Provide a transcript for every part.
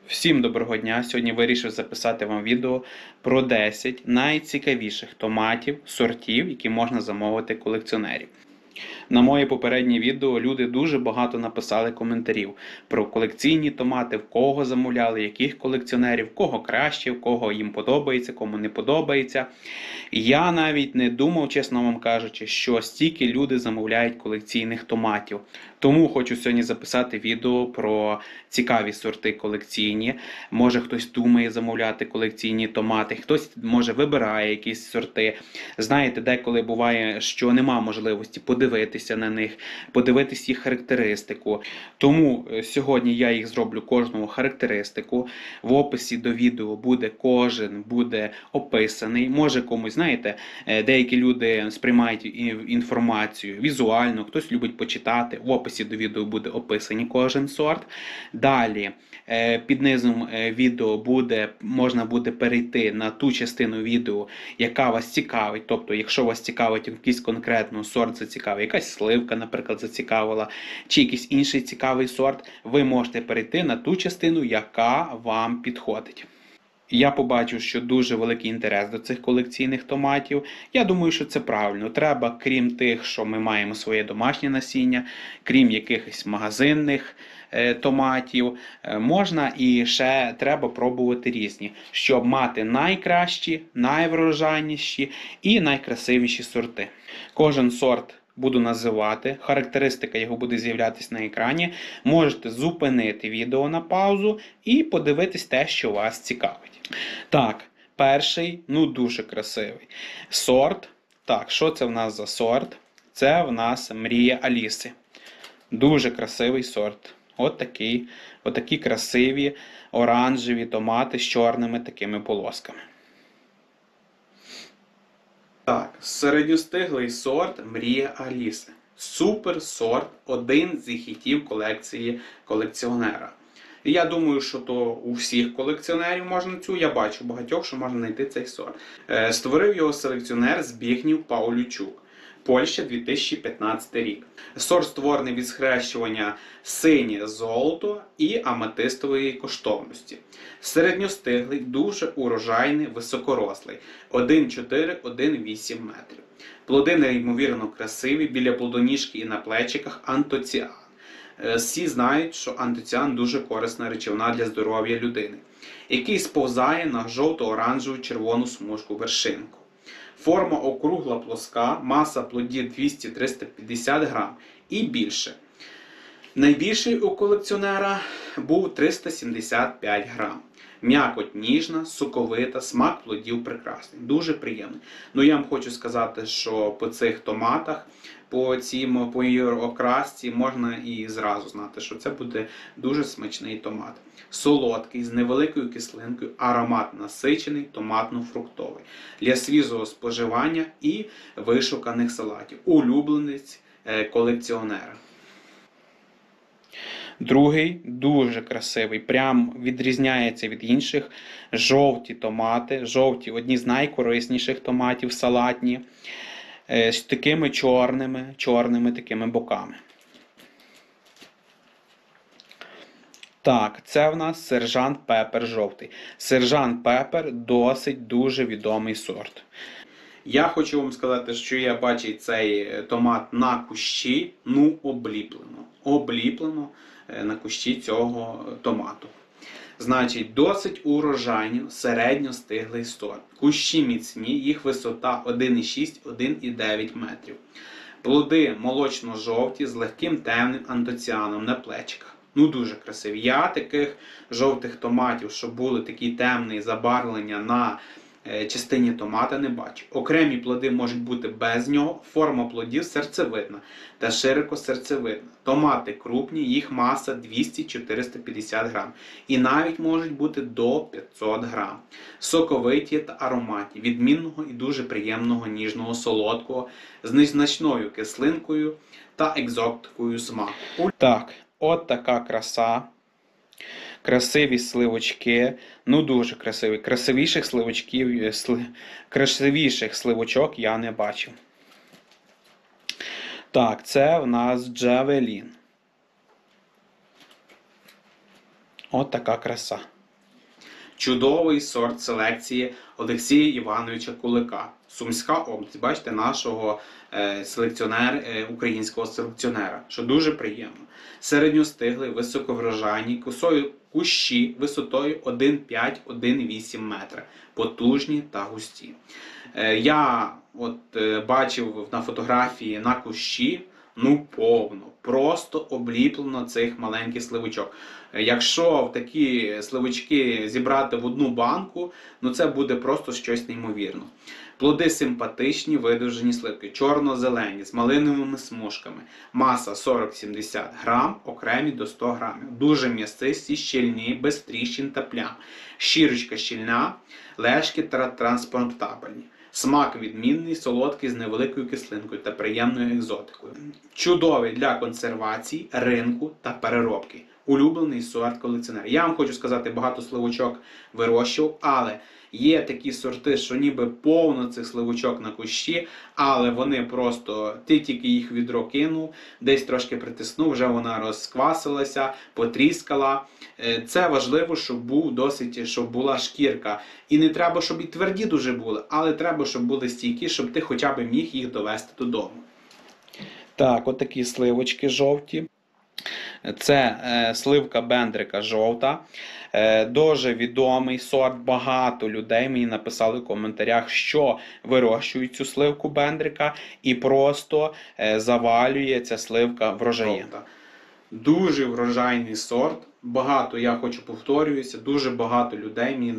Всім доброго дня! Сьогодні вирішив записати вам відео про 10 найцікавіших томатів, сортів, які можна замовити колекціонерів. На моє попереднє відео люди дуже багато написали коментарів про колекційні томати, в кого замовляли, яких колекціонерів, в кого краще, в кого їм подобається, кому не подобається. Я навіть не думав, чесно вам кажучи, що стільки люди замовляють колекційних томатів. Тому хочу сьогодні записати відео про цікаві сорти колекційні. Може хтось думає замовляти колекційні томати, хтось може вибирає якісь сорти. Знаєте, деколи буває, що нема можливості подивитися на них, подивитися їх характеристику. Тому сьогодні я їх зроблю кожного характеристику. В описі до відео кожен буде описаний. Може комусь, знаєте, деякі люди сприймають інформацію візуально, хтось любить почитати. В описі до відео буде описаний кожен сорт. Далі під низом відео можна буде перейти на ту частину відео, яка вас цікавить. Тобто, якщо вас цікавить якийсь конкретно сорт зацікавив, якась сливка, наприклад, зацікавила, чи якийсь інший цікавий сорт, ви можете перейти на ту частину, яка вам підходить. Я побачив, що дуже великий інтерес до цих колекційних томатів. Я думаю, що це правильно. Треба, крім тих, що ми маємо своє домашнє насіння, крім якихось магазинних томатів, можна і ще треба пробувати різні, щоб мати найкращі, найврожайніші і найкрасивіші сорти. Кожен сорт буду називати, характеристика його буде з'являтися на екрані. Можете зупинити відео на паузу і подивитись те, що вас цікавить. Так, перший, дуже красивий сорт. Так, що це в нас за сорт? Це в нас Мрія Аліси. Дуже красивий сорт. Отакі красиві оранжеві томати з чорними такими полосками. Так, середньостиглий сорт Мрія Аліси. Супер сорт, один з хітів колекції колекціонера. І я думаю, що то у всіх колекціонерів можна я бачу багатьох, що можна знайти цей сорт. Створив його селекціонер Збігнів Павлючук. Польща, 2015 рік. Сорт створений від схрещування синє золото і аметистової коштовності. Середньостиглий, дуже урожайний, високорослий. 1,4-1,8 метрів. Плоди неймовірно красиві, біля плодоніжки і на плечиках антоціан. Всі знають, що антоціан дуже корисна речовина для здоров'я людини, який сповзає на жовто-оранжеву червону смужку вершинку. Форма округла плоска, маса плодів 200-350 грам і більше. Найбільший у колекціонера був 375 грам. М'якоть ніжна, соковита, смак плодів прекрасний. Дуже приємний. Я вам хочу сказати, що по цих томатах, по її окрасці можна і зразу знати, що це буде дуже смачний томат. Солодкий, з невеликою кислинкою, аромат насичений, томатно-фруктовий. Для свіжого споживання і вишуканих салатів. Улюбленець колекціонера. Другий дуже красивий, прям відрізняється від інших. Жовті томати, одні з найкорисніших томатів салатні, з такими чорними такими боками. Так, це в нас Сержант Пепер жовтий. Сержант Пепер досить дуже відомий сорт. Я хочу вам сказати, що я бачу цей томат на кущі, обліплено на кущі цього томату. Значить, досить урожайний, середньостиглий сорт. Кущі міцні, їх висота 1,6-1,9 метрів. Плоди молочно-жовті з легким темним антоціаном на плечиках. Дуже красиві. Я таких жовтих томатів, що були такі темні забарвлення на частині томата, не бачу. Окремі плоди можуть бути без нього, форма плодів серцевидна та широко серцевидна. Томати крупні, їх маса 200-450 грам. І навіть можуть бути до 500 грам. Соковиті та ароматні, відмінного і дуже приємного ніжного солодкого, з незначною кислинкою та екзотикою смаку. Так, от така краса. Красиві сливочки, дуже красиві. Красивіших сливочок я не бачив. Так, це в нас Джавелін. От така краса. Чудовий сорт селекції Олексія Івановича Кулика. Сумська область, бачите, нашого українського селекціонера, що дуже приємно. Середньостиглий, високоврожайні, кущі висотою 1,5-1,8 метра, потужні та густі. Я бачив на фотографії на кущі, повно, просто обліплено цих маленьких сливочок. Якщо в такі сливочки зібрати в одну банку, це буде просто щось неймовірно. Плоди симпатичні, видовжені сливки, чорно-зелені, з малиновими смужками. Маса 40-70 грам, окремі до 100 грамів. Дуже м'ясисті, щільні, без тріщин та плям. Шкірочка щільна, лежкі та транспортабельні. Смак відмінний, солодкий, з невеликою кислинкою та приємною екзотикою. Чудовий для консервації, ринку та переробки. Улюблений сорт колекціонера. Я вам хочу сказати, багато сливочок вирощував, але є такі сорти, що ніби повно цих сливочок на кущі, але вони просто, ти тільки їх в відро кинув, десь трошки притиснув, вже вона розквасилася, потріскала. Це важливо, щоб була шкірка. І не треба, щоб і тверді дуже були, але треба, щоб були стійкі, щоб ти хоча б міг їх довести додому. Так, отакі сливочки жовті. Це сливка Бендрика жовта. Дуже відомий сорт. Багато людей мені написали в коментарях, що вирощують цю сливку Бендрика і просто завалює ця сливка врожаєм. Дуже врожайний сорт. Я повторююся, дуже багато людей мені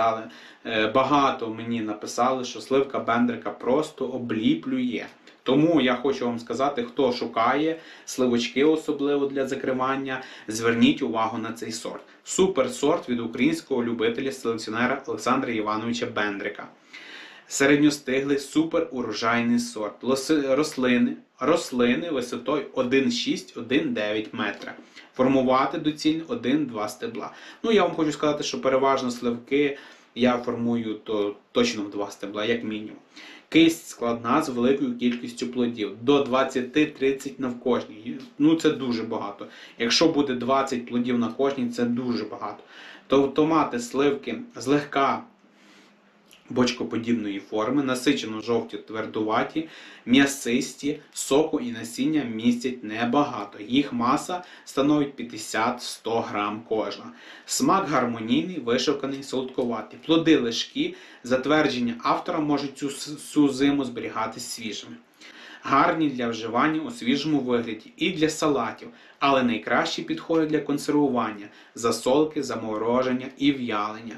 написали, що сливка Бендрика просто обліплює. Тому я хочу вам сказати, хто шукає сливочки, особливо для закривання, зверніть увагу на цей сорт. Супер сорт від українського любителя-селекціонера Олександра Івановича Бендрика. Середньостиглий, супер урожайний сорт. Рослини висотою 1,6-1,9 метра. Формувати доцільно 1-2 стебла. Я вам хочу сказати, що переважно сливки я формую точно в 2 стебла, як мінімум. Кисть складна з великою кількістю плодів. До 20-30 на кожній. Це дуже багато. Якщо буде 20 плодів на кожній, це дуже багато. Томати сливки злегка бочкоподібної форми, насичено жовті твердуваті, м'ясисті, соку і насіння містять небагато. Їх маса становить 50-100 грам кожна. Смак гармонійний, вишуканий, солодкуватий. Плоди лежкі, за твердження автора, можуть цю зиму зберігатись свіжими. Гарні для вживання у свіжому вигляді і для салатів, але найкраще підходять для консервування, засолки, замороження і в'ялення.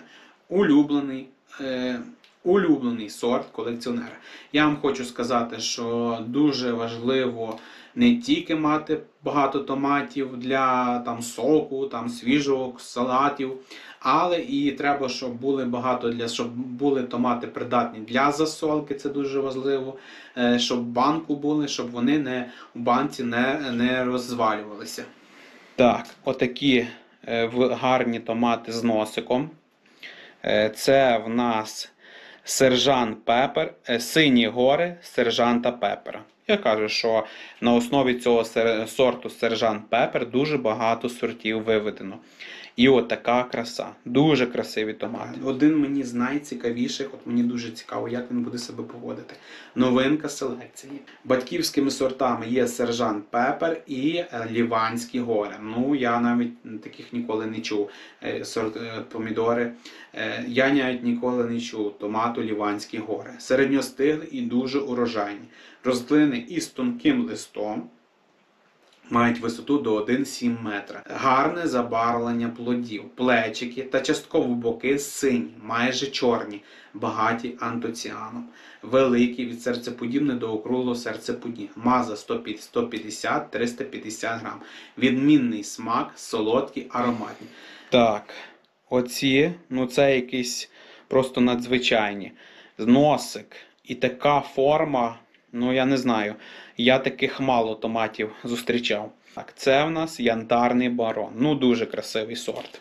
Улюблений сорт колекціонера. Я вам хочу сказати, що дуже важливо не тільки мати багато томатів для соку, свіжого салатів, але і треба, щоб були томати придатні для засолки, це дуже важливо, щоб в банку були, щоб вони у банці не розвалювалися. Так, отакі гарні томати з носиком. Це в нас Сержант Пепер, Сині гори сержанта Пепера. Я кажу, що на основі цього сорту Сержант Пепер дуже багато сортів виведено. І така краса. Дуже красиві томати. Один мені з найцікавіших, мені дуже цікаво, як він буде себе поводити. Новинка селекції. Батьківськими сортами є Сержант Пепер і Ліванські гори. Я навіть таких ніколи не чув. Помідори. Я навіть ніколи не чув томату Ліванські гори. Середньостиглі і дуже урожайні. Рослини із тонким листом. Мають висоту до 1,7 метра. Гарне забарвлення плодів, плечики та частково боки сині, майже чорні, багаті антоціаном. Великі, від серцеподібне до округлого серцеподібне. Маза 150-350 грам. Відмінний смак, солодкий, ароматний. Так, оці, це якісь просто надзвичайні. Носик і така форма. Я не знаю, я таких мало томатів зустрічав. Так, це в нас янтарний барон. Дуже красивий сорт.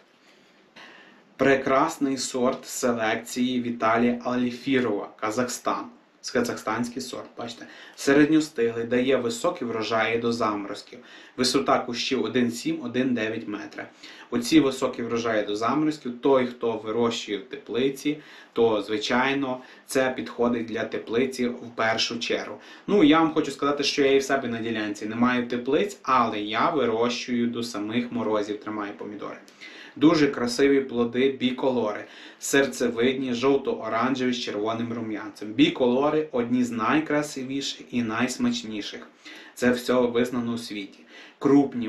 Прекрасний сорт селекції Віталія Аліфірова, Казахстан. казахстанський сорт, бачите. Середньостиглий, дає високі врожаї до заморозків. Висота кущів 1,7-1,9 метра. Оці високі врожаї до заморозків, той, хто вирощує в теплиці, то, звичайно, це підходить для теплиці в першу чергу. Ну, я вам хочу сказати, що я і в себе на ділянці не маю теплиць, але я вирощую до самих морозів, тримаю помідори. Дуже красиві плоди біколори, серцевидні, жовто-оранжеві з червоним рум'янцем. Біколори – одні з найкрасивіших і найсмачніших. Це все визнано у світі. Крупні,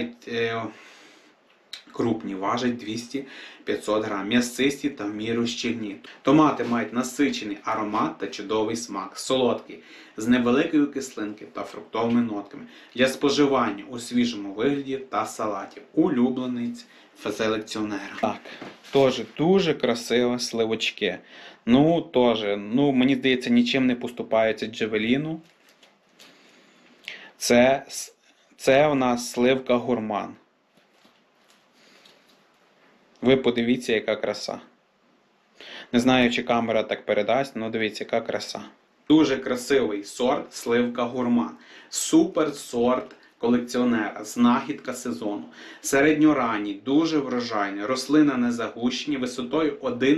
важать 200-500 грам, м'ясисті та в міру щільні. Томати мають насичений аромат та чудовий смак, солодкий, з невеликою кислинкою та фруктовими нотками. Для споживання у свіжому вигляді та салатів. Улюбленець селекціонера. Так, теж дуже красиві сливочки. Мені здається, нічим не поступаються Джавеліну. Це у нас сливка гурман. Ви подивіться, яка краса. Не знаю, чи камера так передасть, але дивіться, яка краса. Дуже красивий сорт сливка гурман. Супер сорт колекціонера, знахідка сезону. Середньоранній, дуже врожайний, рослина не загущені, висотою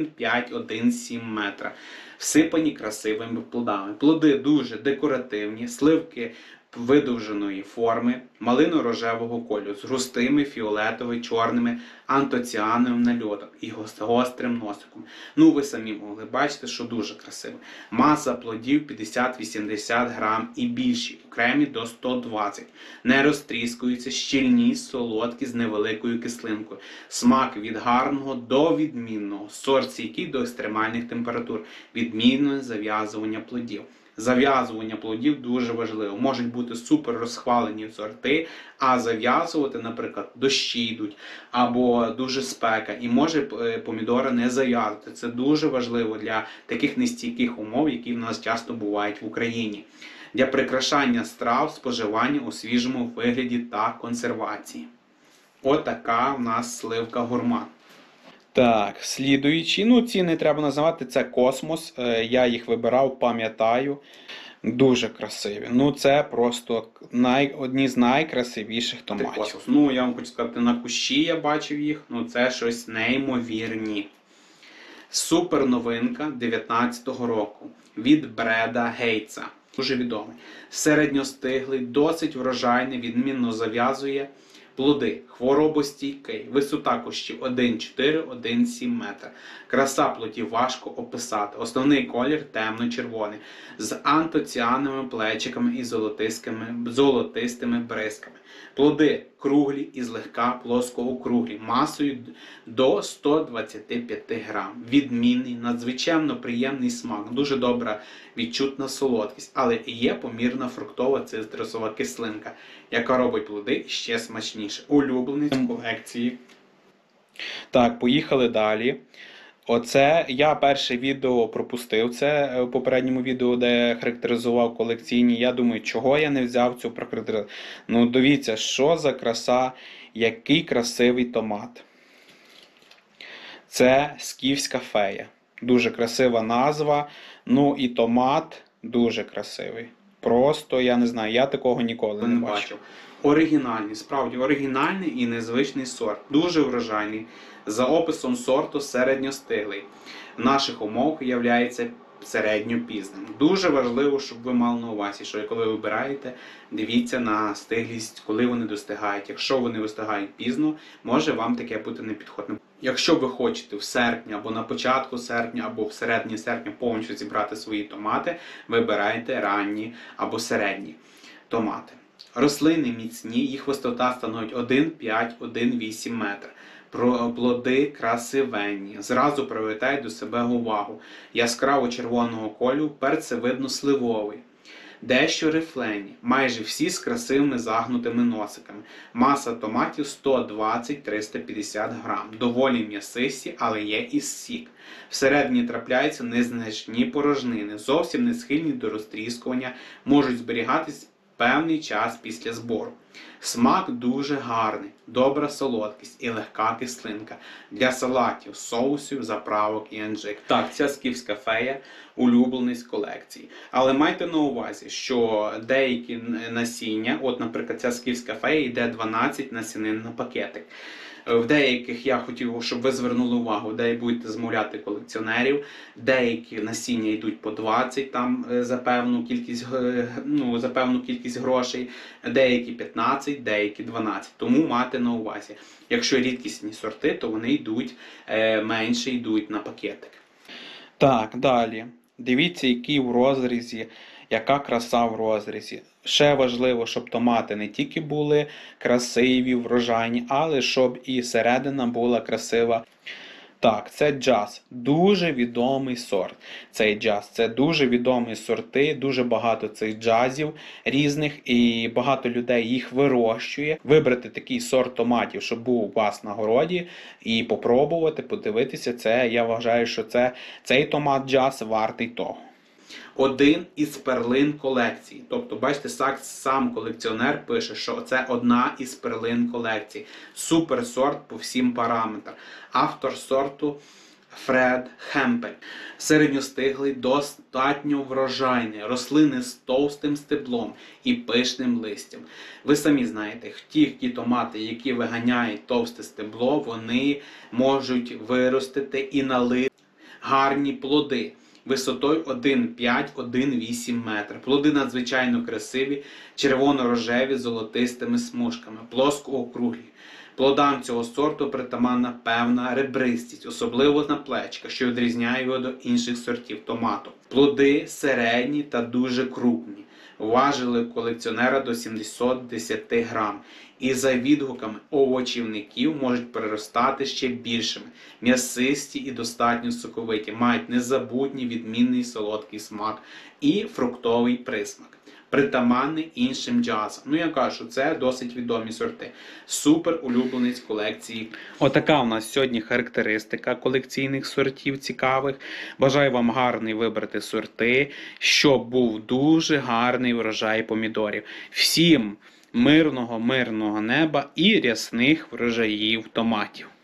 1,5-1,7 метра. Всипані красивими плодами. Плоди дуже декоративні, сливки видовженої форми, малино-рожевого кольору, з густими фіолетово-чорними антоціановим нальотом і гострим носиком. Ви самі могли бачити, що дуже красиво. Маса плодів 50-80 грам і більші, окремі до 120. Не розтріскуються, щільні, солодкі, з невеликою кислинкою. Смак від гарного до відмінного. Сорт стійкий до екстремальних температур. Відмінне зав'язування плодів. Зав'язування плодів дуже важливо. Можуть бути супер розхвалені сорти, а зав'язувати, наприклад, дощі йдуть, або дуже спека, і може помідори не зав'язувати. Це дуже важливо для таких нестійких умов, які в нас часто бувають в Україні. Для прикрашання страв, споживання у свіжому вигляді та консервації. Отака в нас сливка гурман. Так, слідуючі, ці не треба називати, це космос, я їх вибирав, пам'ятаю, дуже красиві. Це просто одні з найкрасивіших томатів. Я вам хочу сказати, на кущі я бачив їх, це щось неймовірні. Супер новинка 19-го року від Бреда Гейтса, дуже відомий. Середньостиглий, досить врожайний, відмінно зав'язує. Плоди хворобостійкий, висота кущів 1,4-1,7 метра. Краса плодів важко описати. Основний колір темно-червоний, з антоціановими плечиками і золотистими бризками. Плоди круглі і злегка плоскоокруглі, масою до 125 грам. Відмінний, надзвичайно приємний смак, дуже добра відчутна солодкість, але і є помірна фруктова цитрусова кислинка, яка робить плоди ще смачніше. Улюбленець колекції. Так, поїхали далі. Я перше відео пропустив, це в попередньому відео, де я характеризував колекційні. Я думаю, чого я не взяв цю прохарактеризацію. Дивіться, що за краса, який красивий томат. Це скіфська фея. Дуже красива назва. І томат дуже красивий. Просто, я не знаю, я такого ніколи не бачив. Оригінальний, справді оригінальний і незвичний сорт. Дуже врожайний. За описом сорту середньостиглий. В наших умовах являється середньопізним. Дуже важливо, щоб ви мали на увазі, що коли ви вибираєте, дивіться на стиглість, коли вони достигають. Якщо вони достигають пізно, може вам таке бути непідходним. Якщо ви хочете в серпні, або на початку серпня, або в середині серпня повністю зібрати свої томати, вибирайте ранні або середні томати. Рослини міцні, їх висота становить 1,5-1,8 метра. Плоди красивенні, зразу привертають до себе увагу. Яскраво червоного кольору, перцевидно-сливовий. Дещо рифлені, майже всі з красивими загнутими носиками. Маса томатів 120-350 грам. Доволі м'ясисті, але є і сік. Всередині трапляються незначні порожнини, зовсім не схильні до розтріскування, можуть зберігатись певний час після збору. Смак дуже гарний, добра солодкість і легка кислинка для салатів, соусів, заправок і анжик. Так, ця скіфська фея – улюблений з колекції. Але майте на увазі, що деякі насіння, от, наприклад, ця скіфська фея йде 12 насінин на пакетик. В деяких я хотів, щоб ви звернули увагу, де будете замовляти колекціонерів, деякі насіння йдуть по 20 там за певну кількість грошей, деякі 15, деякі 12. Тому мати на увазі. Якщо рідкісні сорти, то вони йдуть менше йдуть на пакетик. Так, далі. Дивіться, який в розрізі, яка краса в розрізі. Ще важливо, щоб томати не тільки були красиві, врожайні, але щоб і середина була красива. Так, це джаз. Дуже відомий сорт. Цей джаз. Це дуже відомі сорти, дуже багато цих джазів різних, і багато людей їх вирощує. Вибрати такий сорт томатів, щоб був у вас на городі, і попробувати, подивитися, це, я вважаю, що цей томат джаз вартий того. Один із перлин колекції. Тобто, бачите, сам колекціонер пише, що це одна із перлин колекції. Супер сорт по всім параметрам. Автор сорту Фред Хемпель. Середньостиглий, достатньо врожайний. Рослини з товстим стеблом і пишним листям. Ви самі знаєте, ті томати, які виганяють товсте стебло, вони можуть виростити і налити гарні плоди. Висотою 1,5-1,8 метра. Плоди надзвичайно красиві, червоно-рожеві з золотистими смужками, плоско-округлі. Плодам цього сорту притаманна певна ребристість, особливо на плечках, що відрізняє його до інших сортів томату. Плоди середні та дуже крупні. Важили колекціонера до 710 грам. І за відгуками овочівників можуть переростати ще більшими. М'ясисті і достатньо соковиті. Мають незабутній відмінний солодкий смак і фруктовий присмак. Притаманний іншим джазам. Я кажу, це досить відомі сорти. Супер улюблений з колекції. Отака у нас сьогодні характеристика колекційних сортів цікавих. Бажаю вам гарний вибрати сорти, щоб був дуже гарний врожай помідорів. Всім мирного неба і рясних врожаїв томатів.